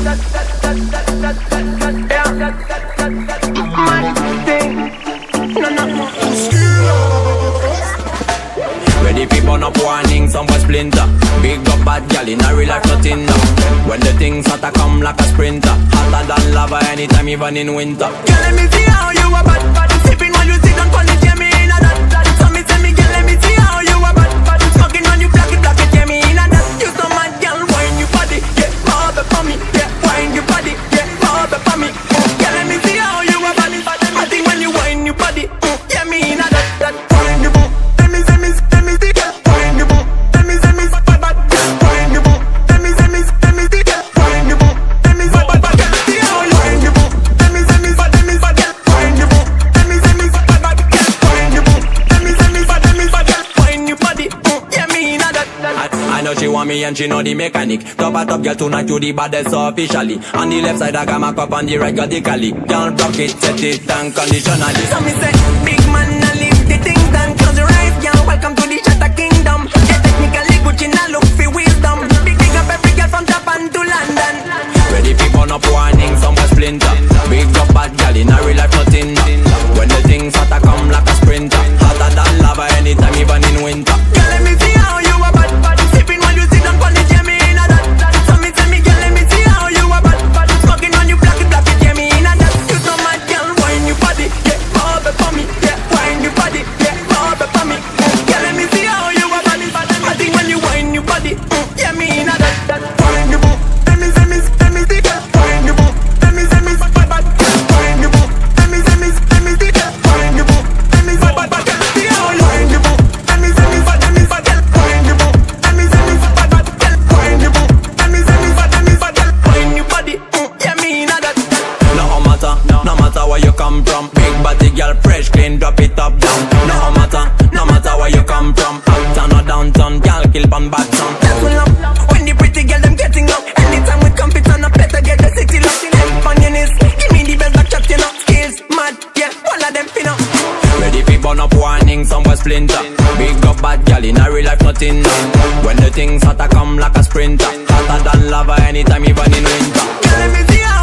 Ready for burn up warning, some boy splinter. Big up bad gal in a real life nothing now. When the things hotter come like a sprinter, hotter than lava anytime even in winter. Girl, let me see how you a bad bad. Sipping while you sit on polish, yeah me in a that. So me tell me, girl, let me see how you a bad bad. Smoking on you black it, yeah me in a that. You so mad, girl, wine your body, yeah, bob it for me, yeah, wine your body, yeah, bob it for me. Girl, let me see how you a bad bad. I think when you wine your body, yeah me in a that. Wine your boo, let me see, girl, wine your boo. Let me see, bad bad, wine your boo. Let me see, girl, wine your boo. Let me see, bad bad, girl, see how you wine your boo. Let me see, bad, girl, wine your boo. Let me see, bad bad, girl, wine your boo. Let me see, bad, girl, wine your body, yeah me in a that. I know she want me and she know the mechanic. Top a top girl tonight, you the baddest officially. On the left side I got my cup, on the right got the cali. Can't block it, set it unconditionally. So me say, big man, I leave the things done. Close your eyes, girl, welcome to the Shatter Kingdom. Yeah, technically Gucci, now look for wisdom. Big up every girl from Japan to London. Ready for burn up warning, some boy splinter. Big up bad gal in a real life nothing. When the things hotter come like a sprinter, hotter than lava anytime even in winter. Girl, let me see how you a bad bad. Sipping while you sit on polish, yeah me in a that. So me tell me, girl, let me see how you a bad bad. Smoking on you black it, yeah me in a that. You so mad, girl, wine your body, yeah, bob it for me, yeah, wine your body, yeah, bob it for me. Girl, let me see how you a bad bad. I think when you wine your body, yeah me in a that. Wine your boo, let me see, girl, wine your boo. Let me see, bad bad, wine your boo. Let me see, girl, wine your boo. Let me see, bad bad, girl, see how you wine your boo. Let me see, bad, girl, wine your boo. Let me see, bad bad, girl, wine your boo. Let me see, bad, girl, wine your body, yeah me in a that. No matter where you come from, big body girl, fresh, clean, drop it up down. No matter where you come from, uptown or downtown, girl, kill pan bad sound. Pull up, when the pretty girl them getting up. Anytime we compete on a better get the city locked in. Funniness, give me the best back shot, you know. Skills, mad, yeah, all of them pin up. Ready for burn up warning, some boy splinter. Big up bad gal in a real life nothing. When the things hotter come like a sprinter, hotter than lava anytime even in winter. Girl, let me see how